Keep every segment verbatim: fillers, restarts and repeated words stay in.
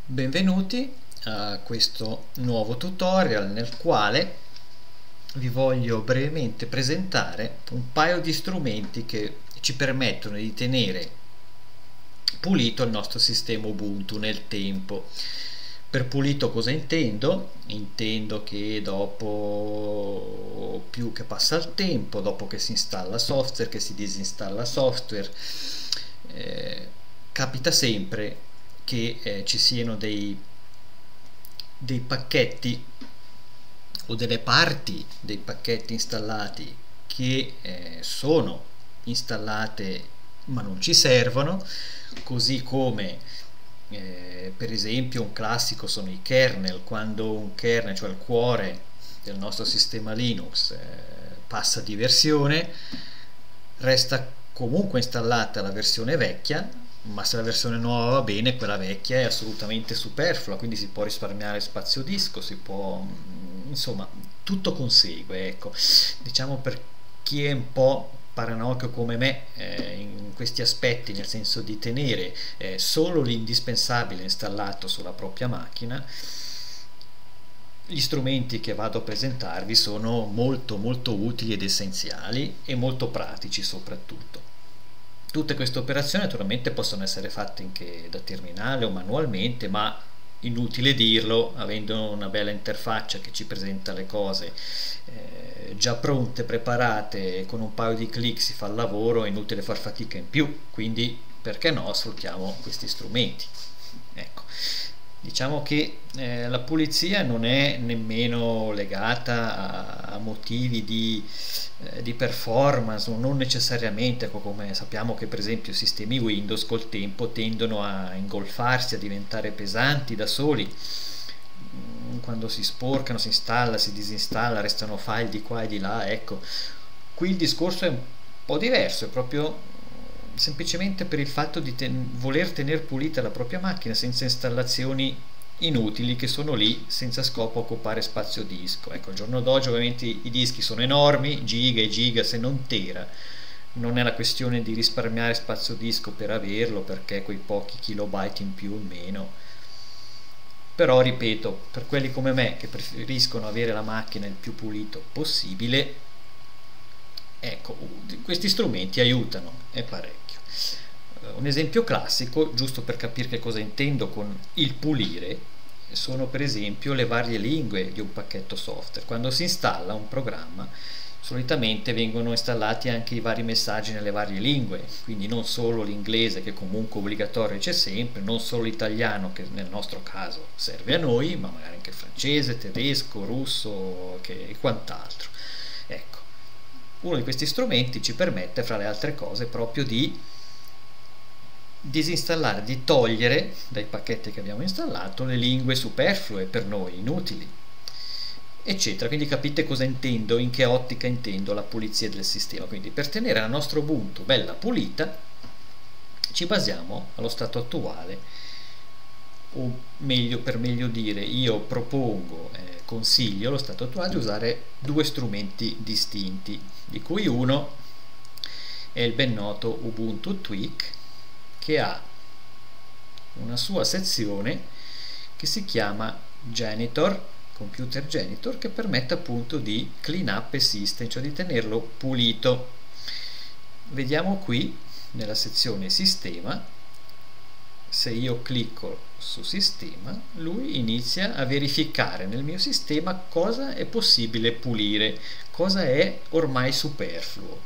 Benvenuti a questo nuovo tutorial nel quale vi voglio brevemente presentare un paio di strumenti che ci permettono di tenere pulito il nostro sistema Ubuntu nel tempo. Per pulito cosa intendo? Intendo che dopo più che passa il tempo, dopo che si installa software, che si disinstalla software, eh, capita sempre che eh, ci siano dei, dei pacchetti o delle parti dei pacchetti installati che eh, sono installate ma non ci servono, così come eh, per esempio un classico sono i kernel. Quando un kernel, cioè il cuore del nostro sistema Linux, eh, passa di versione, resta comunque installata la versione vecchia, ma se la versione nuova va bene, quella vecchia è assolutamente superflua, quindi si può risparmiare spazio disco, si può, insomma, tutto consegue, ecco. Diciamo, per chi è un po' paranoico come me eh, in questi aspetti, nel senso di tenere eh, solo l'indispensabile installato sulla propria macchina, gli strumenti che vado a presentarvi sono molto molto utili ed essenziali e molto pratici soprattutto. Tutte queste operazioni naturalmente possono essere fatte anche da terminale o manualmente, ma inutile dirlo, avendo una bella interfaccia che ci presenta le cose eh, già pronte, preparate, con un paio di clic si fa il lavoro, è inutile far fatica in più, quindi perché no, sfruttiamo questi strumenti. Ecco. Diciamo che eh, la pulizia non è nemmeno legata a, a motivi di, eh, di performance, non necessariamente, ecco, come sappiamo che per esempio i sistemi Windows col tempo tendono a ingolfarsi, a diventare pesanti da soli. Quando si sporcano, si installa, si disinstalla, restano file di qua e di là. Ecco, qui il discorso è un po' diverso, è proprio semplicemente per il fatto di ten- voler tenere pulita la propria macchina senza installazioni inutili che sono lì senza scopo a occupare spazio disco. Ecco, al giorno d'oggi ovviamente i dischi sono enormi, giga e giga se non tera, non è la questione di risparmiare spazio disco per averlo, perché quei pochi kilobyte in più o in meno. Però ripeto, per quelli come me che preferiscono avere la macchina il più pulito possibile, ecco, questi strumenti aiutano e parecchio. Un esempio classico, giusto per capire che cosa intendo con il pulire, sono per esempio le varie lingue di un pacchetto software. Quando si installa un programma, solitamente vengono installati anche i vari messaggi nelle varie lingue, quindi non solo l'inglese, che comunque obbligatorio c'è sempre, non solo l'italiano, che nel nostro caso serve a noi, ma magari anche il francese, tedesco, russo che, e quant'altro. Ecco, uno di questi strumenti ci permette, fra le altre cose, proprio di disinstallare, di togliere dai pacchetti che abbiamo installato le lingue superflue per noi, inutili, eccetera. Quindi capite cosa intendo, in che ottica intendo la pulizia del sistema. Quindi per tenere la nostra Ubuntu bella pulita ci basiamo allo stato attuale, o meglio, per meglio dire, io propongo, eh, consiglio allo stato attuale di usare due strumenti distinti, di cui uno è il ben noto Ubuntu Tweak, che ha una sua sezione che si chiama Janitor, Computer Janitor, che permette appunto di clean up a system, cioè di tenerlo pulito. Vediamo qui nella sezione sistema, se io clicco su sistema, lui inizia a verificare nel mio sistema cosa è possibile pulire, cosa è ormai superfluo.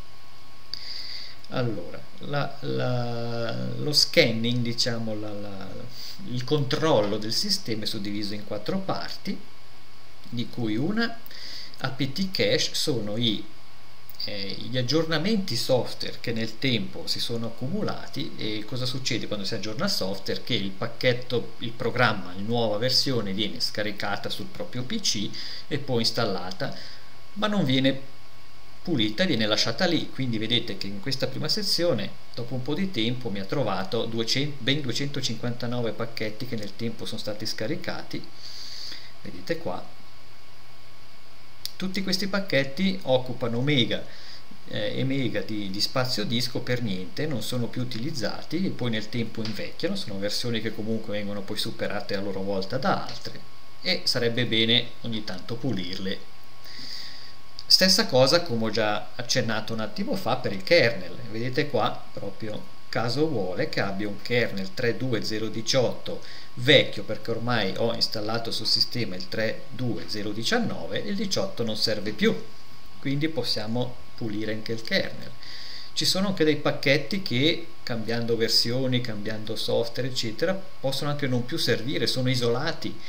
Allora, la, la, lo scanning, diciamo, la, la, il controllo del sistema è suddiviso in quattro parti, di cui una, apt cache, sono i, eh, gli aggiornamenti software che nel tempo si sono accumulati. E cosa succede quando si aggiorna il software? Che il pacchetto, il programma, la nuova versione viene scaricata sul proprio P C e poi installata, ma non viene pulita, viene lasciata lì. Quindi vedete che in questa prima sezione, dopo un po' di tempo, mi ha trovato duecento, ben duecentocinquantanove pacchetti che nel tempo sono stati scaricati. Vedete qua, tutti questi pacchetti occupano mega, eh, e mega di, di spazio disco per niente, non sono più utilizzati e poi nel tempo invecchiano, sono versioni che comunque vengono poi superate a loro volta da altre e sarebbe bene ogni tanto pulirle. Stessa cosa, come ho già accennato un attimo fa, per il kernel. Vedete qua, proprio caso vuole che abbia un kernel tre punto due zero diciotto vecchio, perché ormai ho installato sul sistema il tre punto due zero diciannove e il diciotto non serve più, quindi possiamo pulire anche il kernel. Ci sono anche dei pacchetti che, cambiando versioni, cambiando software eccetera, possono anche non più servire, sono isolati,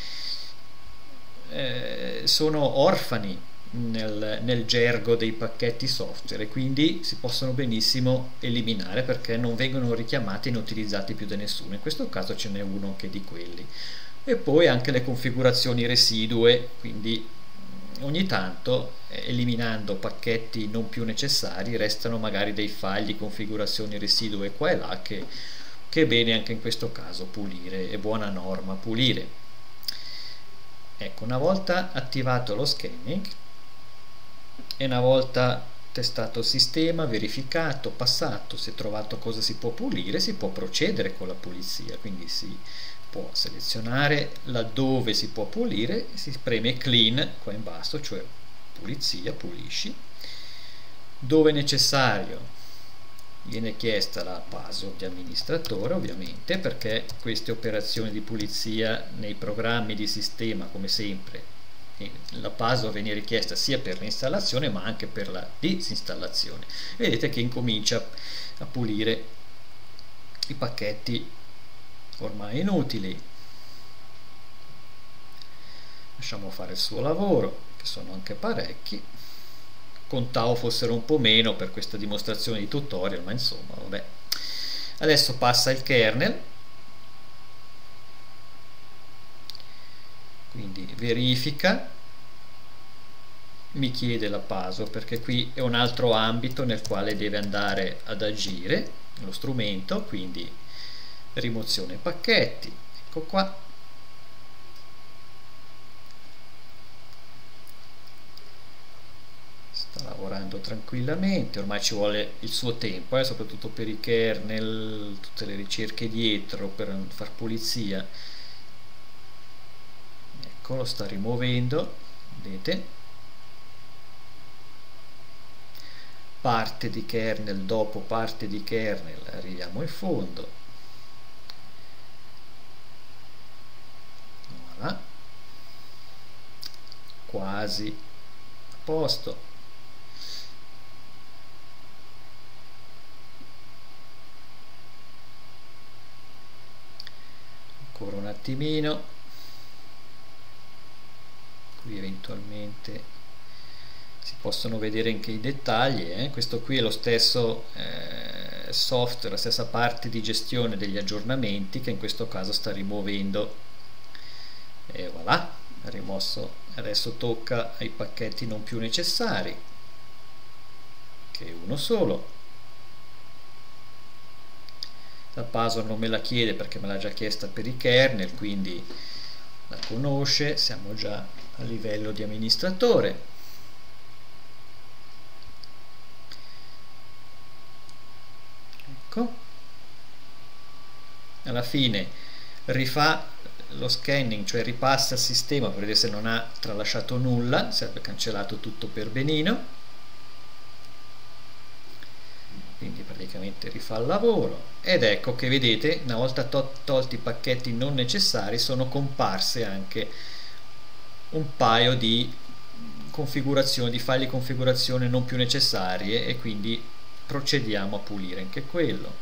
eh, sono orfani Nel, nel gergo dei pacchetti software, e quindi si possono benissimo eliminare perché non vengono richiamati e utilizzati più da nessuno. In questo caso ce n'è uno anche di quelli. E poi anche le configurazioni residue, quindi ogni tanto eliminando pacchetti non più necessari restano magari dei file di configurazioni residue qua e là che, che è bene anche in questo caso pulire, è buona norma pulire. Ecco, una volta attivato lo scanning e una volta testato il sistema, verificato, passato, si è trovato cosa si può pulire, si può procedere con la pulizia, quindi si può selezionare laddove si può pulire, si preme clean qua in basso, cioè pulizia, pulisci. Dove necessario viene chiesta la password di amministratore, ovviamente, perché queste operazioni di pulizia nei programmi di sistema, come sempre, la password viene richiesta sia per l'installazione ma anche per la disinstallazione. Vedete che incomincia a pulire i pacchetti ormai inutili. Lasciamo fare il suo lavoro, che sono anche parecchi. Contavo fossero un po' meno per questa dimostrazione di tutorial, ma insomma vabbè. Adesso passa il kernel, quindi verifica, mi chiede la password perché qui è un altro ambito nel quale deve andare ad agire lo strumento, quindi rimozione pacchetti, ecco qua, sta lavorando tranquillamente, ormai ci vuole il suo tempo, eh, soprattutto per i kernel, tutte le ricerche dietro per far pulizia. Ecco, lo sta rimuovendo, vedete, parte di kernel dopo parte di kernel, arriviamo in fondo, voilà, quasi a posto. Ancora un attimino, qui eventualmente si possono vedere anche i dettagli, eh? Questo qui è lo stesso eh, software, la stessa parte di gestione degli aggiornamenti che in questo caso sta rimuovendo, e voilà, rimosso. Adesso tocca ai pacchetti non più necessari, che è uno solo. La password non me la chiede perché me l'ha già chiesta per i kernel, quindi la conosce, siamo già a livello di amministratore. Ecco, alla fine rifà lo scanning, cioè ripassa il sistema per vedere se non ha tralasciato nulla, se ha cancellato tutto per benino, quindi praticamente rifà il lavoro, ed ecco che vedete, una volta to tolti i pacchetti non necessari, sono comparse anche un paio di configurazioni, di file di configurazione non più necessarie, e quindi procediamo a pulire anche quello.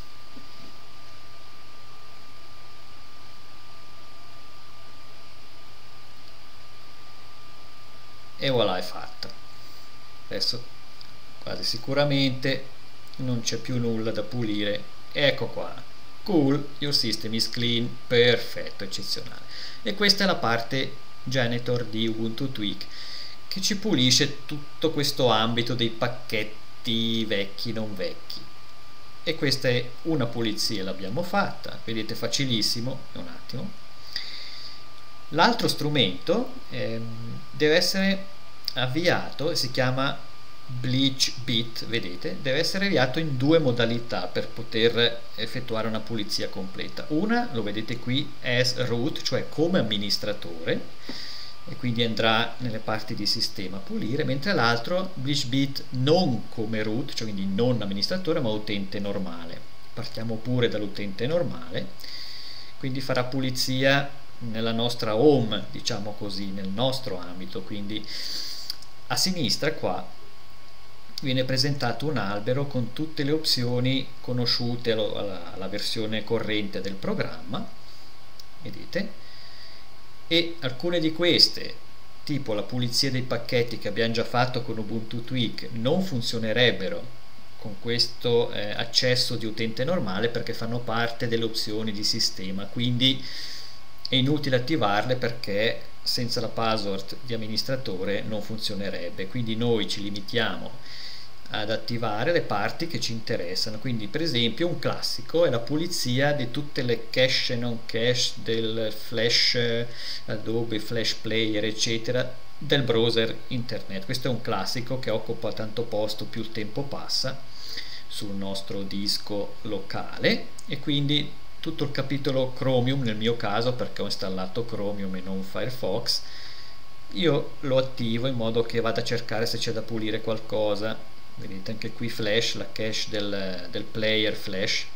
E voilà, è fatta. Adesso quasi sicuramente non c'è più nulla da pulire. Ecco qua, cool, your system is clean, perfetto, eccezionale. E questa è la parte janitor di Ubuntu Tweak, che ci pulisce tutto questo ambito dei pacchetti vecchi non vecchi. E questa è una pulizia, l'abbiamo fatta, vedete, facilissimo. Un attimo, l'altro strumento ehm, deve essere avviato e si chiama bleach bit, vedete, deve essere avviato in due modalità per poter effettuare una pulizia completa. Una, lo vedete qui, as root, cioè come amministratore, e quindi andrà nelle parti di sistema a pulire, mentre l'altro, bleach bit, non come root, cioè quindi non amministratore ma utente normale. Partiamo pure dall'utente normale, quindi farà pulizia nella nostra home, diciamo così, nel nostro ambito. Quindi a sinistra qua viene presentato un albero con tutte le opzioni conosciute alla, alla versione corrente del programma, vedete, e alcune di queste, tipo la pulizia dei pacchetti che abbiamo già fatto con Ubuntu Tweak, non funzionerebbero con questo eh, accesso di utente normale perché fanno parte delle opzioni di sistema, quindi è inutile attivarle perché senza la password di amministratore non funzionerebbe. Quindi noi ci limitiamo ad attivare le parti che ci interessano. Quindi per esempio un classico è la pulizia di tutte le cache e non cache del Flash, Adobe Flash Player eccetera, del browser internet. Questo è un classico che occupa tanto posto più il tempo passa sul nostro disco locale, e quindi tutto il capitolo Chromium, nel mio caso perché ho installato Chromium e non Firefox, io lo attivo in modo che vada a cercare se c'è da pulire qualcosa. Vedete anche qui Flash, la cache del, del player Flash.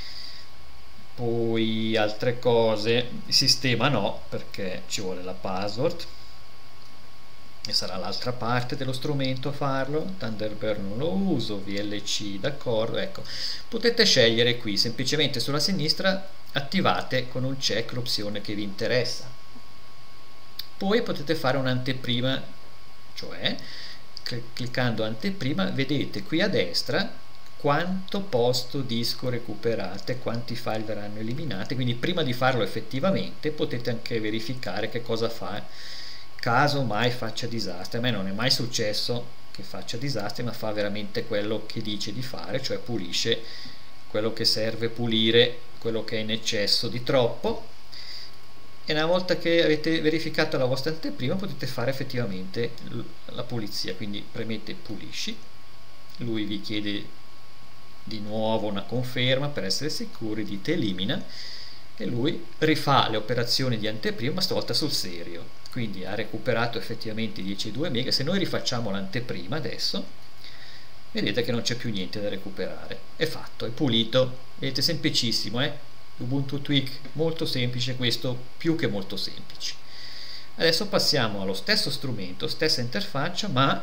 Poi altre cose, il sistema no, perché ci vuole la password e sarà l'altra parte dello strumento a farlo. Thunderbird non lo uso, V L C d'accordo. Ecco, potete scegliere qui, semplicemente sulla sinistra attivate con un check l'opzione che vi interessa. Poi potete fare un'anteprima, cioè cliccando anteprima vedete qui a destra quanto posto disco recuperate, quanti file verranno eliminati. Quindi prima di farlo effettivamente potete anche verificare che cosa fa, caso mai faccia disastri. A me non è mai successo che faccia disastri, ma fa veramente quello che dice di fare, cioè pulisce quello che serve pulire, quello che è in eccesso di troppo. E una volta che avete verificato la vostra anteprima potete fare effettivamente la pulizia. Quindi premete pulisci, lui vi chiede di nuovo una conferma per essere sicuri, dite elimina e lui rifà le operazioni di anteprima, ma stavolta sul serio. Quindi ha recuperato effettivamente dieci virgola due mega. Se noi rifacciamo l'anteprima adesso vedete che non c'è più niente da recuperare, è fatto, è pulito. Vedete, semplicissimo, eh? Ubuntu Tweak molto semplice, questo più che molto semplice. Adesso passiamo allo stesso strumento, stessa interfaccia, ma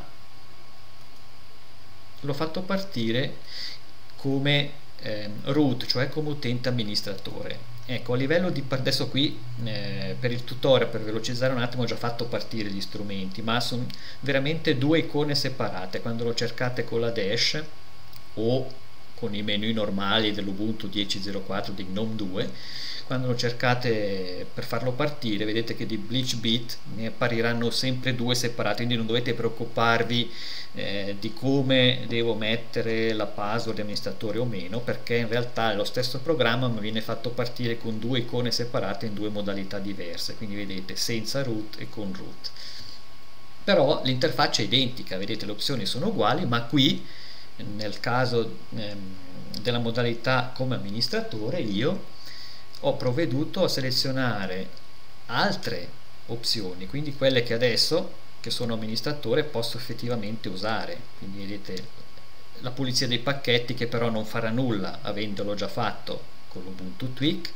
l'ho fatto partire come eh, root, cioè come utente amministratore. Ecco, a livello di adesso qui eh, per il tutorial, per velocizzare un attimo, ho già fatto partire gli strumenti, ma sono veramente due icone separate. Quando lo cercate con la dash o con i menu normali dell'Ubuntu dieci punto zero quattro di GNOME due, quando lo cercate per farlo partire vedete che di bleach bit ne appariranno sempre due separati, quindi non dovete preoccuparvi eh, di come devo mettere la password di amministratore o meno, perché in realtà è lo stesso programma ma viene fatto partire con due icone separate in due modalità diverse. Quindi vedete, senza root e con root, però l'interfaccia è identica, vedete, le opzioni sono uguali, ma qui nel caso ehm, della modalità come amministratore io ho provveduto a selezionare altre opzioni, quindi quelle che adesso che sono amministratore posso effettivamente usare. Quindi vedete la pulizia dei pacchetti, che però non farà nulla avendolo già fatto con l'Ubuntu Tweak.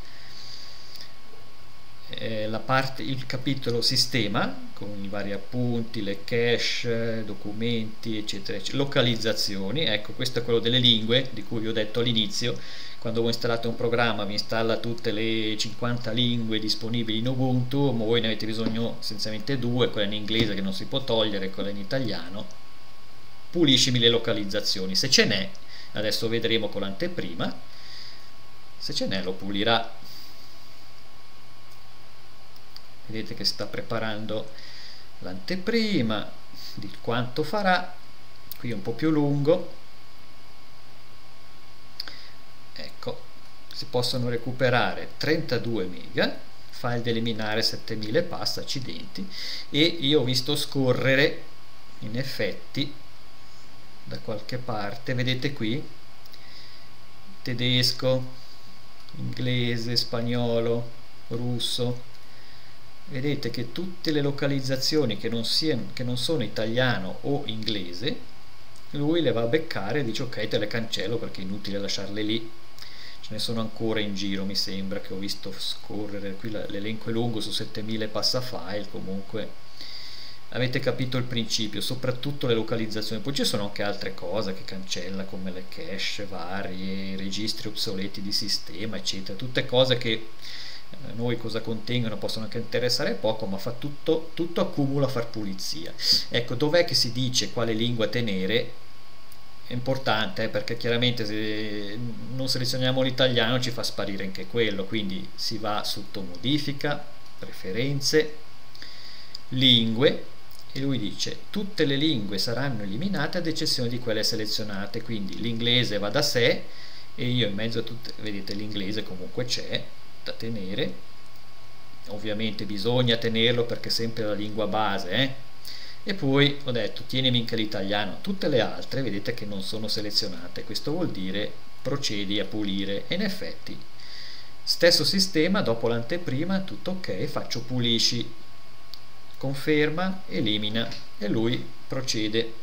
Eh, la parte, il capitolo sistema con i vari appunti, le cache, documenti eccetera, eccetera, localizzazioni. Ecco, questo è quello delle lingue di cui vi ho detto all'inizio. Quando voi installate un programma vi installa tutte le cinquanta lingue disponibili in Ubuntu, ma voi ne avete bisogno essenzialmente due, quella in inglese che non si può togliere e quella in italiano. Puliscimi le localizzazioni, se ce n'è, adesso vedremo con l'anteprima, se ce n'è lo pulirà. Vedete che sta preparando l'anteprima di quanto farà, qui è un po' più lungo. Ecco, si possono recuperare trentadue mega, file da eliminare settemila e passa, accidenti, e io ho visto scorrere in effetti da qualche parte, vedete qui tedesco, inglese, spagnolo, russo. Vedete che tutte le localizzazioni che non, siano, che non sono italiano o inglese, lui le va a beccare e dice ok, te le cancello perché è inutile lasciarle lì. Ce ne sono ancora in giro, mi sembra, che ho visto scorrere, qui l'elenco è lungo, su settemila e passa file. Comunque avete capito il principio, soprattutto le localizzazioni. Poi ci sono anche altre cose che cancella, come le cache varie, registri obsoleti di sistema, eccetera, tutte cose che a noi cosa contengono possono anche interessare poco, ma fa tutto, tutto accumula a far pulizia. Ecco, dov'è che si dice quale lingua tenere? È importante, eh, perché chiaramente se non selezioniamo l'italiano ci fa sparire anche quello, quindi si va sotto modifica, preferenze, lingue, e lui dice tutte le lingue saranno eliminate ad eccezione di quelle selezionate, quindi l'inglese va da sé e io in mezzo a tutte, vedete l'inglese comunque c'è da tenere, ovviamente bisogna tenerlo perché è sempre la lingua base, eh? E poi ho detto tienimi anche l'italiano, tutte le altre vedete che non sono selezionate, questo vuol dire procedi a pulire, e in effetti stesso sistema, dopo l'anteprima tutto ok, faccio pulisci, conferma, elimina e lui procede.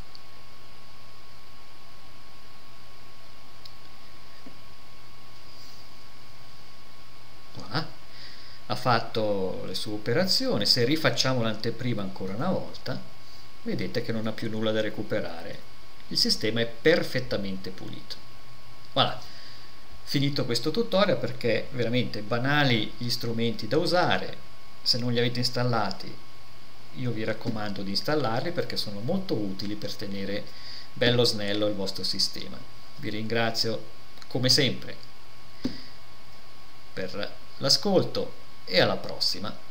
Voilà. Ha fatto le sue operazioni. Se rifacciamo l'anteprima ancora una volta, vedete che non ha più nulla da recuperare, il sistema è perfettamente pulito. Voilà, finito questo tutorial, perché veramente banali gli strumenti da usare. Se non li avete installati io vi raccomando di installarli perché sono molto utili per tenere bello snello il vostro sistema. Vi ringrazio come sempre per l'ascolto e alla prossima.